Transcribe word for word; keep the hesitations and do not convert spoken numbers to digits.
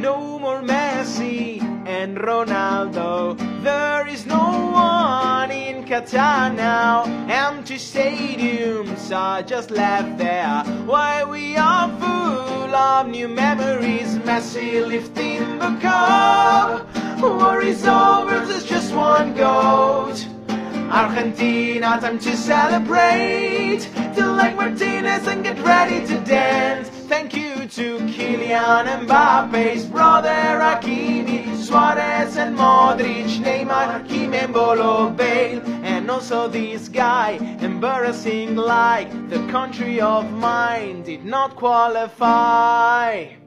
No more Messi and Ronaldo. There is no one in Qatar now. Empty stadiums are just left there, while we are full of new memories. Messi lifting the cup. War is over, there's just one goat. Argentina, time to celebrate. Till like Martinez and get ready to dance. Thank you to Kylian Mbappe's brother Hakimi, Suarez and Modric, Neymar, Kim and Bolo Bale, and also this guy, embarrassing like the country of mine did not qualify.